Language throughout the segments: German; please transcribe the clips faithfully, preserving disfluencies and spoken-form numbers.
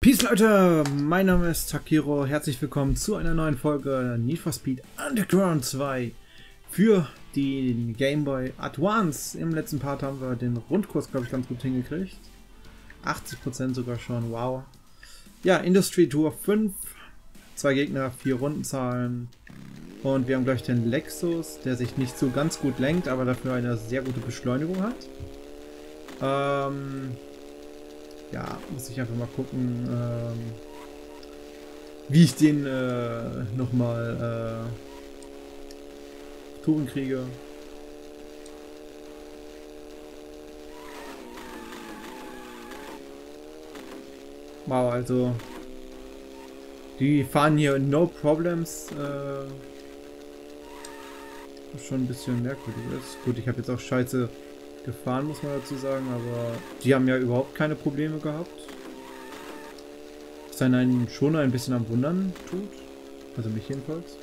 Peace Leute, mein Name ist Takiro, herzlich willkommen zu einer neuen Folge Need for Speed Underground zwei für die Game Boy Advance. Im letzten Part haben wir den Rundkurs, glaube ich, ganz gut hingekriegt. achtzig Prozent sogar schon, wow. Ja, Industry Tour fünf, zwei Gegner, vier Rundenzahlen und wir haben gleich den Lexus, der sich nicht so ganz gut lenkt, aber dafür eine sehr gute Beschleunigung hat. Ähm... Ja, muss ich einfach mal gucken, ähm, wie ich den äh, nochmal äh, Touren kriege. Wow, also die fahren hier no problems. Äh, schon ein bisschen merkwürdig ist. Gut, ich habe jetzt auch scheiße gefahren, muss man dazu sagen, aber die haben ja überhaupt keine Probleme gehabt. Was einen schon ein bisschen am Wundern tut. Also mich jedenfalls.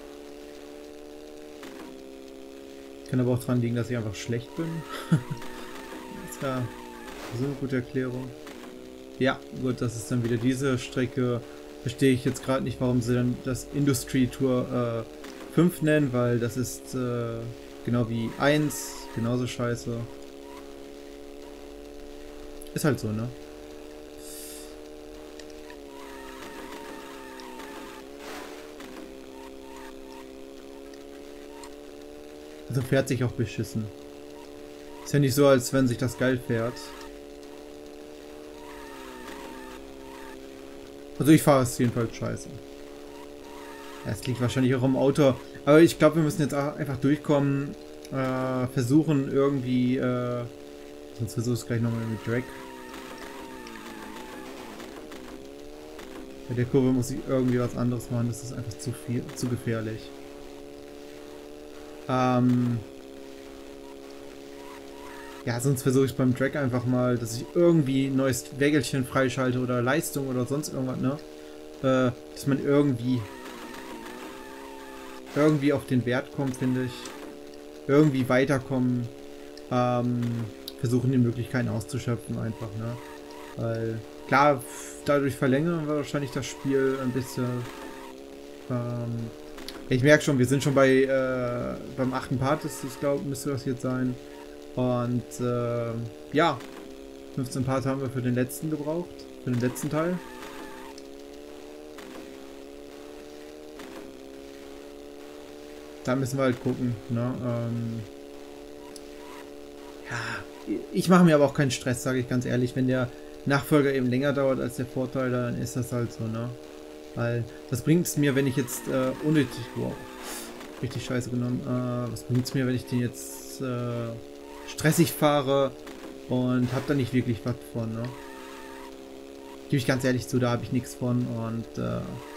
Kann aber auch daran liegen, dass ich einfach schlecht bin. Das ist ja so eine gute Erklärung. Ja, gut, das ist dann wieder diese Strecke. Verstehe ich jetzt gerade nicht, warum sie dann das Industry Tour äh, fünf nennen, weil das ist äh, genau wie eins, genauso scheiße. Ist halt so, ne? Also fährt sich auch beschissen. Ist ja nicht so, als wenn sich das geil fährt. Also ich fahre es jedenfalls scheiße. Ja, es liegt wahrscheinlich auch am Auto. Aber ich glaube, wir müssen jetzt auch einfach durchkommen. Äh, versuchen irgendwie... Äh, sonst versuche ich es gleich nochmal mit Drag. Bei der Kurve muss ich irgendwie was anderes machen, das ist einfach zu viel, zu gefährlich. Ähm ja, sonst versuche ich beim Track einfach mal, dass ich irgendwie ein neues Wägelchen freischalte oder Leistung oder sonst irgendwas, ne? Äh, dass man irgendwie irgendwie auf den Wert kommt, finde ich. Irgendwie weiterkommen. Ähm, versuchen die Möglichkeiten auszuschöpfen einfach, ne? Weil, klar, dadurch verlängern wir wahrscheinlich das Spiel ein bisschen. Ähm, ich merke schon, wir sind schon bei äh, beim achten Part, ist das, glaube müsste das jetzt sein. Und äh, ja, fünfzehn Part haben wir für den letzten gebraucht, für den letzten Teil. Da müssen wir halt gucken, ne? Ähm, ja, ich mache mir aber auch keinen Stress, sage ich ganz ehrlich, wenn der Nachfolger eben länger dauert als der Vorteil, dann ist das halt so, ne? Weil, das bringt es mir, wenn ich jetzt äh, unnötig, wow, richtig scheiße genommen, äh, was bringt es mir, wenn ich den jetzt äh, stressig fahre und habe da nicht wirklich was von, ne? Gebe ich ganz ehrlich zu, da habe ich nichts von und äh,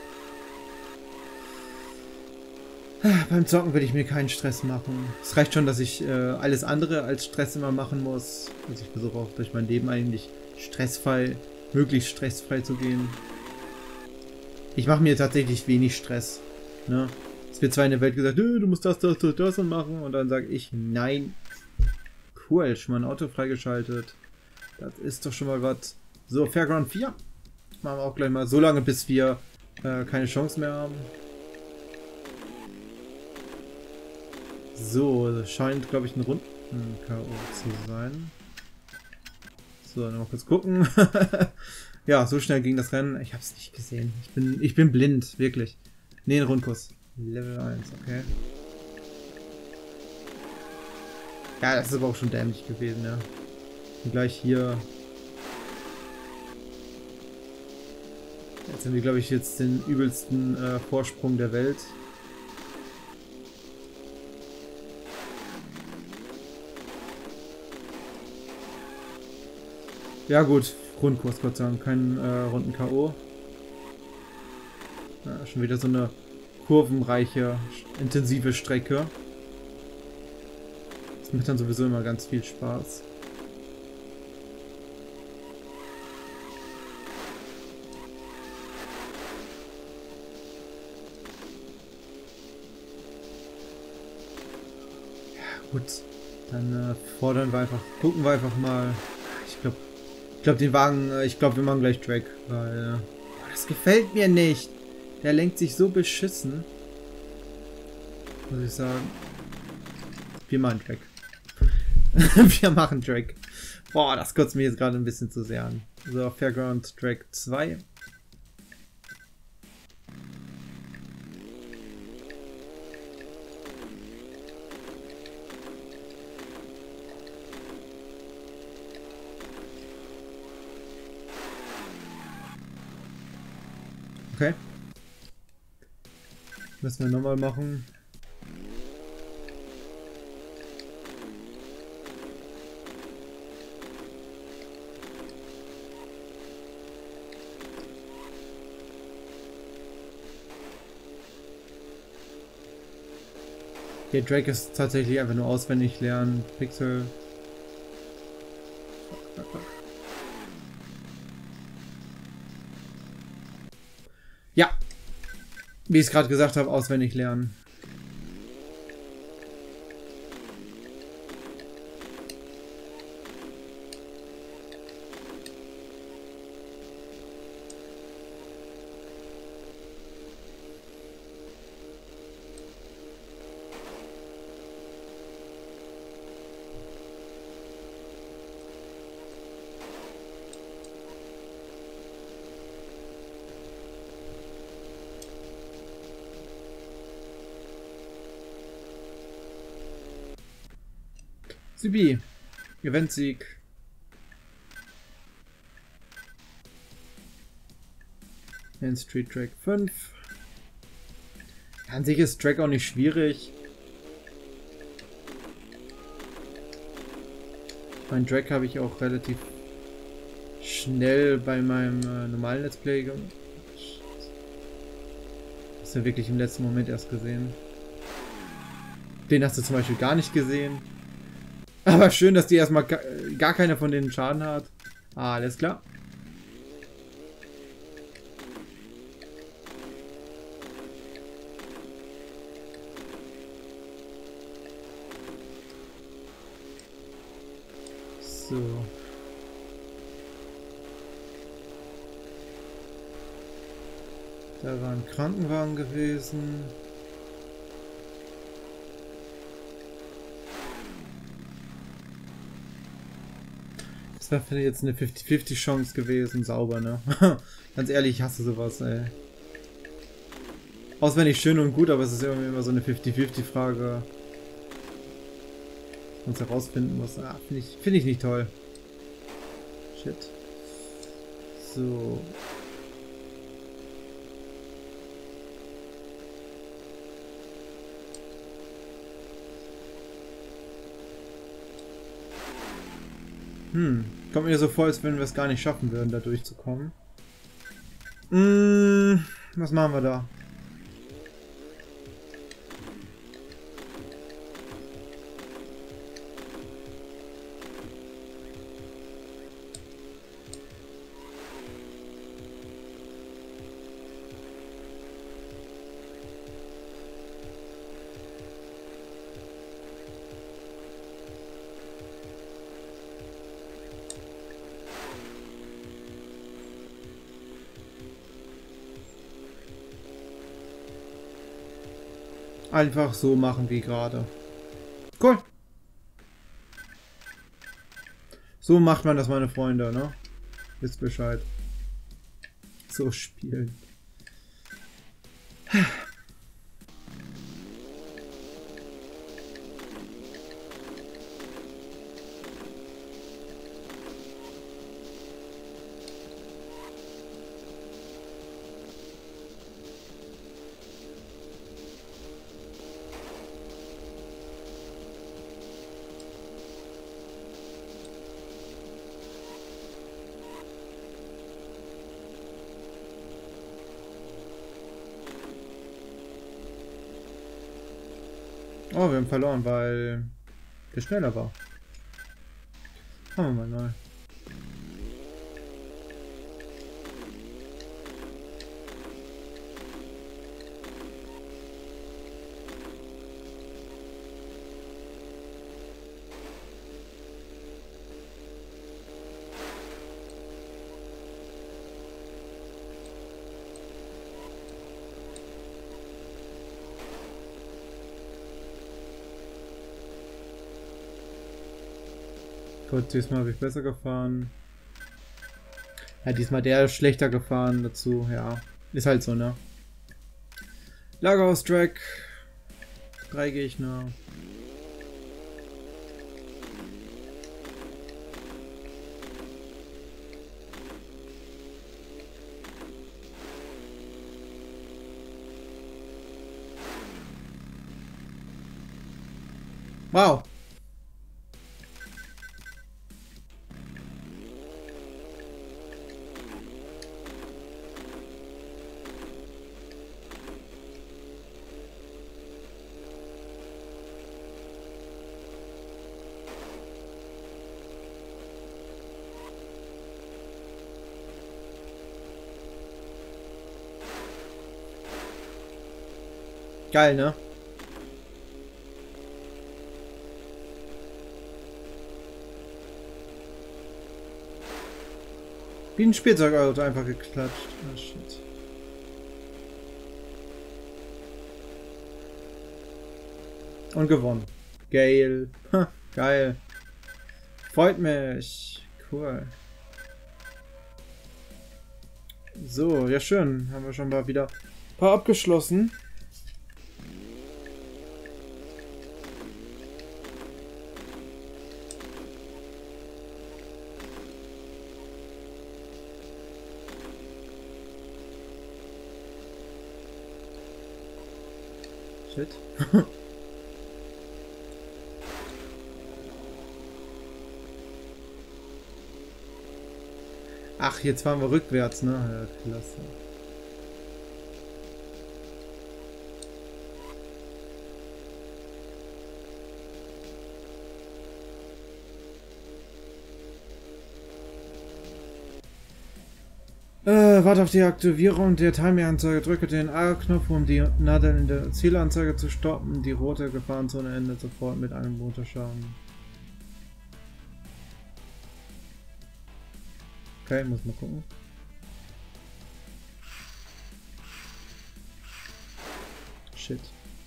beim Zocken würde ich mir keinen Stress machen. Es reicht schon, dass ich äh, alles andere als Stress immer machen muss. Also ich versuche auch durch mein Leben eigentlich stressfrei, möglichst stressfrei zu gehen. Ich mache mir tatsächlich wenig Stress. Ne? Es wird zwar in der Welt gesagt, du musst das, das, das, das und machen. Und dann sage ich, nein. Cool, schon mal ein Auto freigeschaltet. Das ist doch schon mal was. So, Fairground vier. Machen wir auch gleich mal so lange, bis wir äh, keine Chance mehr haben. So, das scheint, glaube ich, ein Runden-K O zu sein. So, nochmal kurz gucken. Ja, so schnell ging das Rennen. Ich habe es nicht gesehen. Ich bin, ich bin blind, wirklich. Ne, ein Rundkurs. Level eins, okay. Ja, das ist aber auch schon dämlich gewesen, ja. Und gleich hier. Jetzt haben wir, glaube ich, jetzt den übelsten äh, Vorsprung der Welt. Ja gut, Rundkurs, Gott sei Dank, kein äh, Runden-K O. Ja, schon wieder so eine kurvenreiche, intensive Strecke. Das macht dann sowieso immer ganz viel Spaß. Ja gut, dann äh, fordern wir einfach, gucken wir einfach mal. Ich glaube, Ich glaube, den Wagen, ich glaube, wir machen gleich Drag, weil Das gefällt mir nicht. Der lenkt sich so beschissen. Muss ich sagen. Wir machen Drag. Wir machen Drag. Boah, das kotzt mir jetzt gerade ein bisschen zu sehr an. So, Fairground Drag zwei. Okay. Müssen wir nochmal machen. Der Drake ist tatsächlich einfach nur auswendig lernen. Pixel. Ja. Wie ich es gerade gesagt habe, auswendig lernen. Subi. Eventsieg. In Street Track fünf. An sich ist Track auch nicht schwierig. Mein Track habe ich auch relativ schnell bei meinem äh, normalen Let's Play gemacht. Das ist ja wirklich im letzten Moment erst gesehen. Den hast du zum Beispiel gar nicht gesehen. Aber schön, dass die erstmal gar, gar keiner von denen Schaden hat. Ah, alles klar. So. Da war ein Krankenwagen gewesen. Das wäre für jetzt eine fünfzig fünfzig Chance gewesen, sauber, ne? Ganz ehrlich, ich hasse sowas, ey. Auswendig schön und gut, aber es ist irgendwie immer so eine fünfzig fünfzig Frage. Man es herausfinden muss. Ah, finde ich, find ich nicht toll. Shit. So. Hm, kommt mir so vor, als wenn wir es gar nicht schaffen würden, da durchzukommen. Hm, was machen wir da? Einfach so machen wie gerade. Cool. So macht man das, meine Freunde, ne? Wisst Bescheid. So spielen. Oh, wir haben verloren, weil der schneller war. Machen wir mal neu. Gut, diesmal habe ich besser gefahren. Ja, diesmal der ist schlechter gefahren dazu, ja. Ist halt so, ne? Lagerhaus-Track. Drei Gegner. Wow. Geil, ne? Wie ein Spielzeugauto einfach geklatscht. Oh, shit. Und gewonnen. Geil. Ha, geil. Freut mich. Cool. So, ja schön. Haben wir schon mal wieder ein paar abgeschlossen. Shit. Ach, jetzt fahren wir rückwärts, ne? Ja, klasse. Äh, warte auf die Aktivierung der Timer-Anzeige. Drücke den A-Knopf, um die Nadel in der Zielanzeige zu stoppen. Die rote Gefahrenzone endet sofort mit einem Motorschaden. Okay, muss mal gucken. Shit.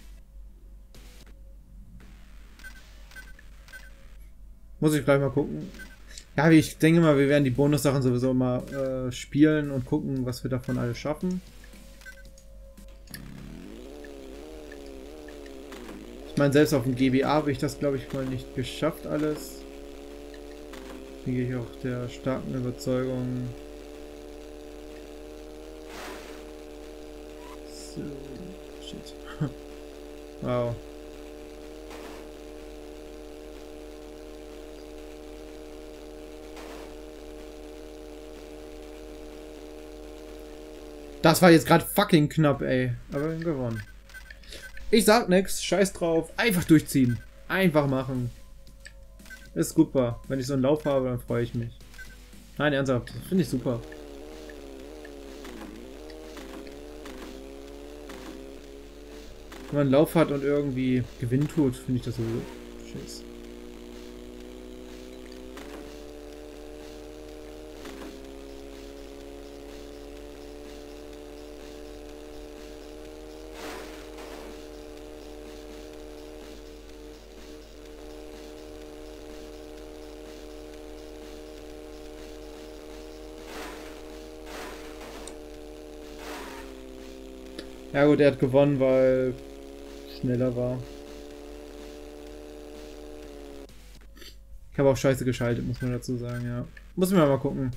Muss ich gleich mal gucken. Ja, ich denke mal, wir werden die Bonussachen sowieso mal äh, spielen und gucken, was wir davon alles schaffen. Ich meine, selbst auf dem G B A habe ich das, glaube ich, mal nicht geschafft alles. Hier gehe ich auch der starken Überzeugung. So, shit. Wow. Das war jetzt gerade fucking knapp, ey. Aber wir haben gewonnen. Ich sag nix, scheiß drauf. Einfach durchziehen. Einfach machen. Ist super. Wenn ich so einen Lauf habe, dann freue ich mich. Nein, ernsthaft. Das finde ich super. Wenn man einen Lauf hat und irgendwie Gewinn tut, finde ich das so scheiße. Ja gut, er hat gewonnen, weil schneller war. Ich habe auch scheiße geschaltet, muss man dazu sagen, ja. Muss man mal gucken.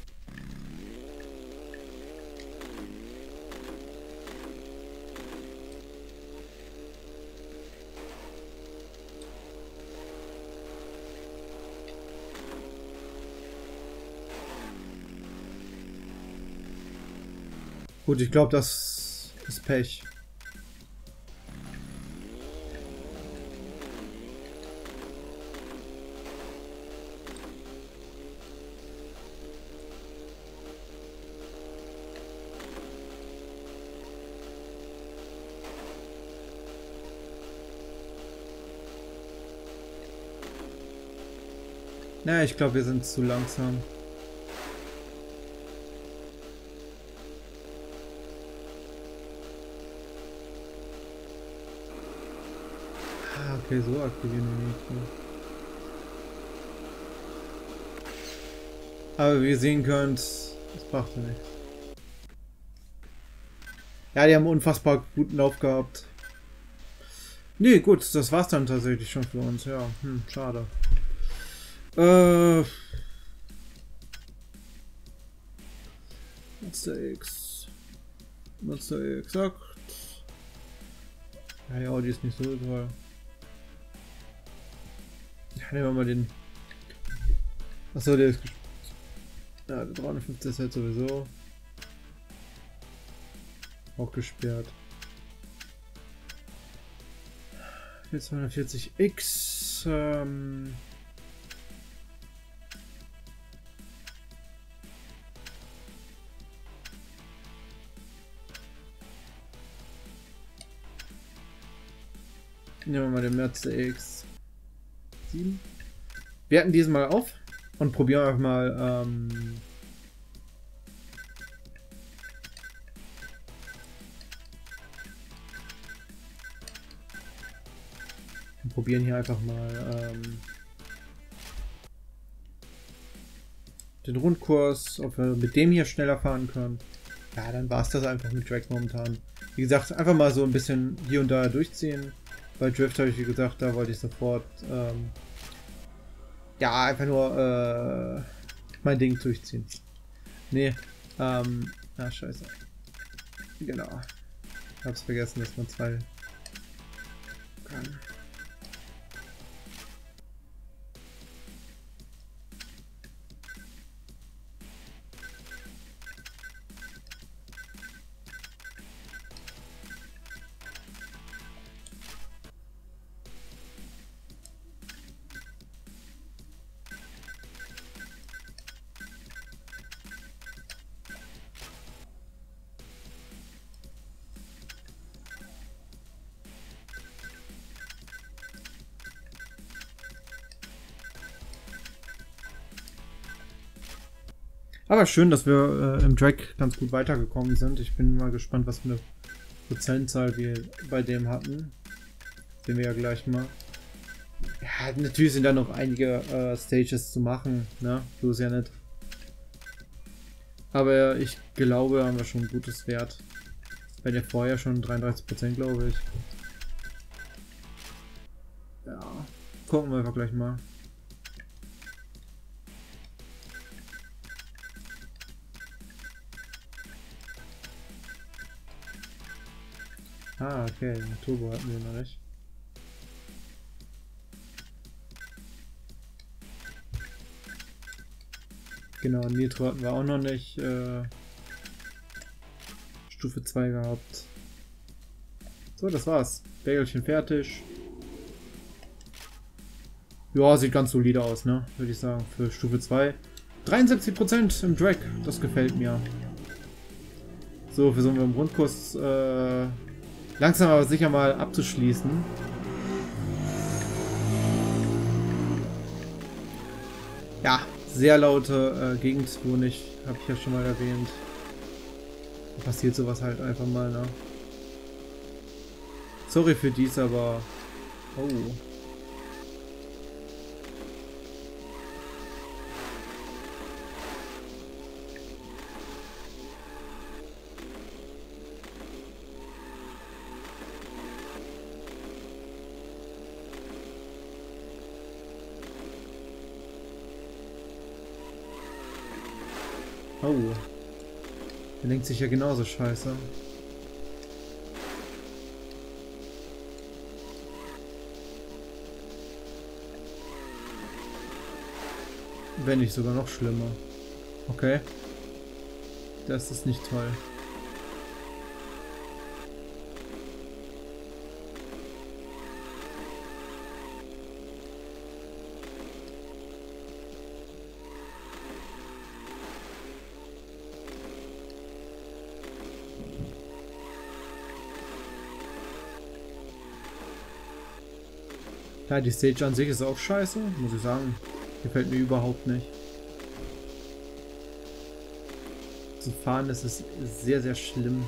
Gut, ich glaube, das ist Pech. Na, ich glaube, wir sind zu langsam. Ah, okay, so aktivieren wir nicht. Aber wie ihr sehen könnt, das brachte nichts. Ja, die haben einen unfassbar guten Lauf gehabt. Nee, gut, das war's dann tatsächlich schon für uns. Ja, hm, schade. Äh... Monster X. Monster X sagt. Ja, ja, die ist nicht so toll. Ja, nehmen wir mal den. Achso, der ist gespielt. Ja, der dreihundertfünfzig ist halt sowieso auch gesperrt. zweihundertvierzig X. Ähm Nehmen wir mal den Mazda X sieben. Wir hatten diesen mal auf und probieren einfach mal ähm, wir probieren hier einfach mal ähm, den Rundkurs, ob wir mit dem hier schneller fahren können. Ja, dann war es das einfach mit Drag momentan. Wie gesagt, einfach mal so ein bisschen hier und da durchziehen. Bei Drift habe ich, wie gesagt, da wollte ich sofort ähm, ja, einfach nur äh, mein Ding durchziehen. Nee, ähm, ah, scheiße. Genau. Ich hab's vergessen, dass man zwei kann. Aber schön, dass wir äh, im Drag ganz gut weitergekommen sind. Ich bin mal gespannt, was für eine Prozentzahl wir bei dem hatten. Sehen wir ja gleich mal. Ja, natürlich sind da noch einige äh, Stages zu machen, ne? So ist ja nicht. Aber ich glaube, haben wir schon ein gutes Wert. Bei der vorher schon dreiunddreißig Prozent, glaube ich. Ja, gucken wir einfach gleich mal. Ah, okay, den Turbo hatten wir noch nicht. Genau, Nitro hatten wir auch noch nicht. Äh, Stufe zwei gehabt. So, das war's. Bägelchen fertig. Ja, sieht ganz solide aus, ne? Würde ich sagen, für Stufe zwei. dreiundsiebzig Prozent im Drag, das gefällt mir. So, versuchen wir im Rundkurs äh, langsam aber sicher mal abzuschließen. Ja, sehr laute äh, Gegend wohne ich, habe ich ja schon mal erwähnt. Da passiert sowas halt einfach mal, ne? Sorry für dies, aber... Oh. Oh. Der denkt sich ja genauso scheiße. Wenn nicht sogar noch schlimmer. Okay. Das ist nicht toll. Ja, die Stage an sich ist auch scheiße, muss ich sagen. Gefällt mir überhaupt nicht. Zu fahren, das ist sehr, sehr schlimm.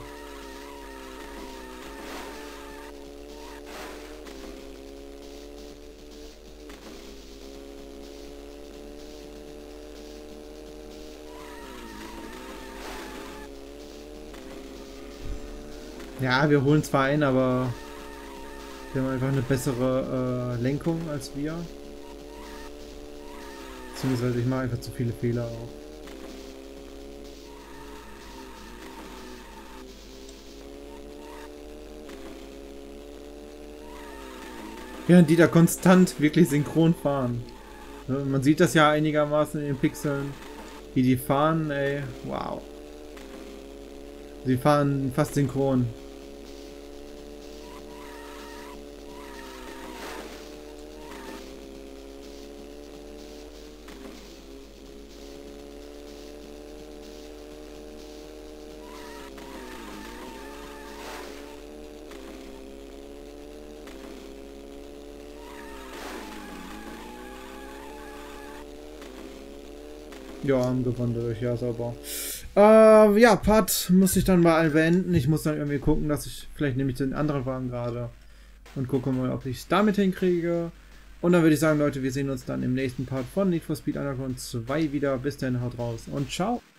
Ja, wir holen zwar ein, aber wir haben einfach eine bessere äh, Lenkung als wir. Beziehungsweise ich mache einfach zu viele Fehler auch. Während die da konstant wirklich synchron fahren. Man sieht das ja einigermaßen in den Pixeln, wie die fahren, ey, wow. Sie fahren fast synchron. Ja, haben gewonnen durch, ja, sauber. Äh, ja, Part muss ich dann mal beenden. Ich muss dann irgendwie gucken, dass ich, vielleicht nehme ich den anderen Wagen gerade und gucke mal, ob ich es damit hinkriege. Und dann würde ich sagen, Leute, wir sehen uns dann im nächsten Part von Need for Speed Underground zwei wieder. Bis dann, haut raus und ciao.